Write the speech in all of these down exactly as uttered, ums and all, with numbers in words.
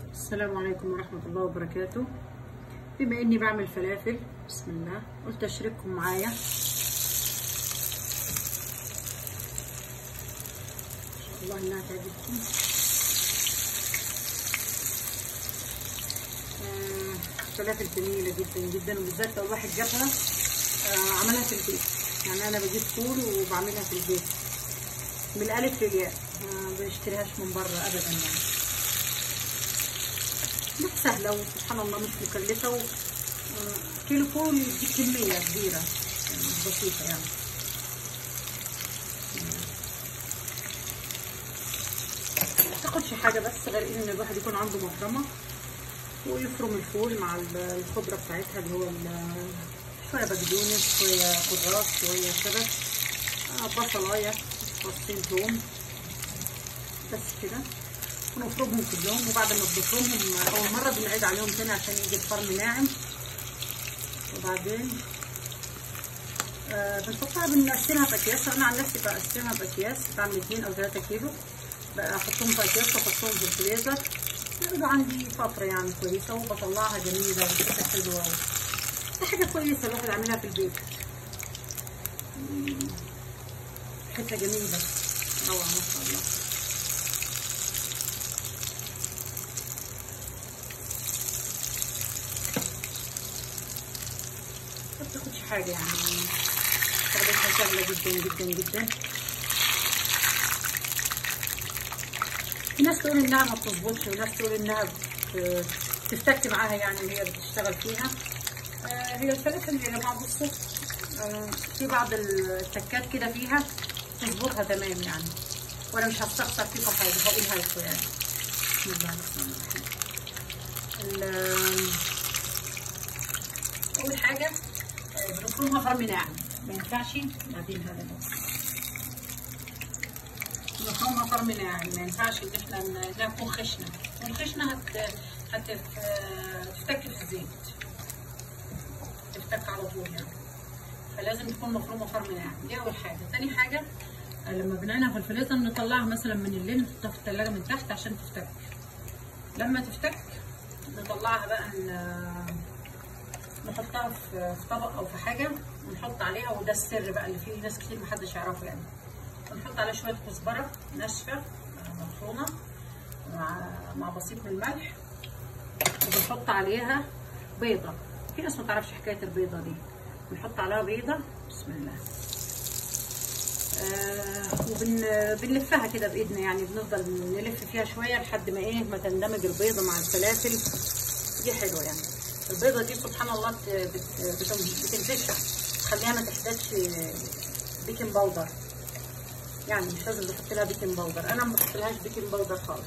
السلام عليكم ورحمة الله وبركاته. بما اني بعمل فلافل، بسم الله، قلت اشارككم معايا. ان شاء الله انها تعجبكم. آه فلافل جميلة جدا جدا، وبالذات لو الواحد جابها آه عملها في البيت. يعني انا بجيب فول وبعملها في البيت من الالف للياء، ما بشتريهاش من بره ابدا. يعني سهلة وسبحان الله مش مكلفة، و كيلو فول دي كمية كبيرة يعني بسيطة. يعني ما تاخدش حاجة بس غير ان الواحد يكون عنده مفرمة ويفرم الفول مع الخضرة بتاعتها، اللي هو شوية بقدونس، شوية كراث، شوية شبت، بصلاية، فصين توم، بس كده. ونفرمهم كلهم، وبعد ما بنفرمهم اول مره بنعيد عليهم تاني عشان يجي الفرم ناعم. وبعدين آه بنحطها، بنقسمها في اكياس. انا عن نفسي بقسمها في اكياس، بعمل اتنين او تلاته كيلو، بحطهم في اكياس واحطهم في الفريزر. بيبقى عندي فتره يعني كويسه، وبطلعها جميله وريحتها حلوه. دي حاجه كويسه الواحد يعملها في البيت، ريحتها جميله روعه ما شاء الله. ما بتاخدش حاجه، يعني تاخدها سهله جدا جدا جدا. في ناس تقول انها ما بتظبطش، وناس تقول انها بتفتك معاها، يعني اللي هي بتشتغل فيها. آه هي الفلافل يا جماعه بصوا، آه في بعض التكات كده فيها تظبطها تمام يعني، وانا مش هستخسر فيكم حاجه هقولها لكم يعني. بسم الله الرحمن الرحيم. اول حاجه بنفرمها فرم ناعم، ما ينفعش. بعدين هذا نفرمها فرم ناعم، ما ينفعش ان احنا نكون خشنه. والخشنه هت هتفتك في الزيت، تفتك على طول يعني. فلازم تكون مفرومه فرم ناعم، دي اول حاجه. تاني حاجه لما بنعينها في الفريزر نطلعها مثلا من الليل، نحطها في الثلاجه من تحت عشان تفتك. لما تفتك نطلعها بقى، نحطها في طبق او في حاجه، ونحط عليها، وده السر بقى اللي فيه ناس كتير محدش يعرفه يعني. ونحط عليها شويه كزبره ناشفه مطحونه مع مع بسيط من الملح، وبنحط عليها بيضه. في ناس ما تعرفش حكايه البيضه دي، بنحط عليها بيضه. بسم الله. آه وبنلفها كده بايدنا، يعني بنفضل نلف فيها شويه لحد ما ايه ما تندمج البيضه مع الفلافل. دي حلوه يعني. البيضه دي سبحان الله بتنفشها، تخليها ما تحتاجش بيكنج باودر. يعني مش لازم نحط لها بيكنج باودر، انا ما بحطلهاش بيكنج باودر خالص.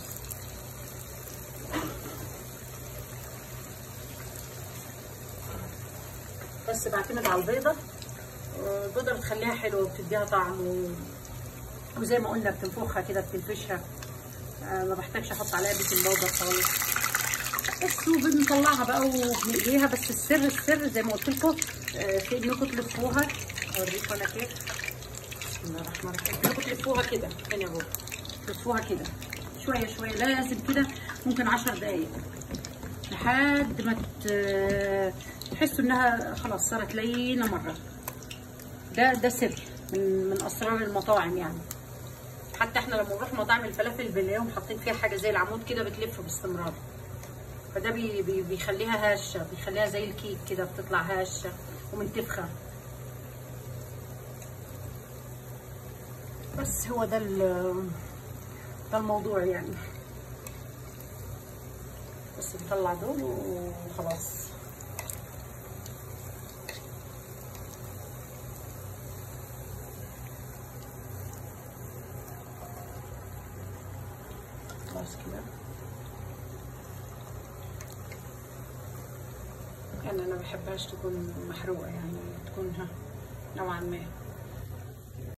بس بعتمد على البيضه. البيضه بتخليها حلوه وبتديها طعم، و... وزي ما قلنا بتنفخها كده، بتنفشها. آه ما بحتاجش احط عليها بيكنج باودر خالص. بس وبنطلعها بقى وبنقليها. بس السر السر زي ما قلت لكم آه في انكم تلفوها. اوريكم انا كيف. بسم الله الرحمن الرحيم. انكم تلفوها كده هنا اهو، تلفوها كده شويه شويه، لازم كده ممكن عشر دقايق لحد ما تحسوا انها خلاص صارت لينه مره. ده ده سر من من اسرار المطاعم يعني. حتى احنا لما نروح مطاعم الفلافل بنلاقيهم حاطين فيها حاجه زي العمود كده بتلف باستمرار، فده بي بي بيخليها هشه، بيخليها زي الكيك كده، بتطلع هشه ومنتفخه. بس هو ده ده الموضوع يعني. بس نطلع دول وخلاص. خلاص كده. يعني انا ما بحبهاش تكون محروقه، يعني تكون ها نوعا ما.